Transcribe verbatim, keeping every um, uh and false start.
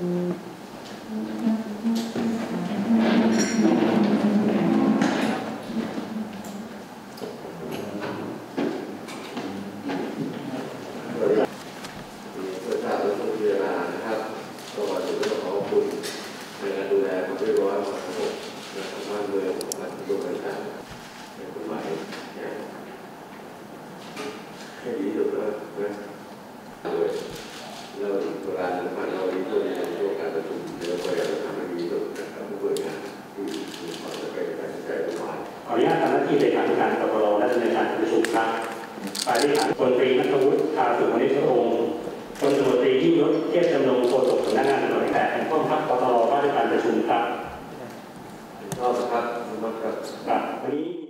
ให้ดีที่สุดนะนะเลยเราโบราณนะครับเราดีที่สุดในช่วงการประชุมเราพยายามทำให้ดีที่สุดนะครับผู้บริหารที่มีความตั้งใจตัดสินใจประมาณขออนุญาตทำหน้าที่เลขาธิการกปรและดำเนินการประชุมครับฝ่ายบริหารพลตรีณัฐวุฒิ ทาสุวรรณพงศ์พลตำรวจตรียิ่งยศ เทพจำนงโฆษกสำนักงานตำรวจแห่งชาติแห่งกองทัพกปรว่าด้วยการประชุมครับชอบครับขอบคุณมากครับครับวันนี้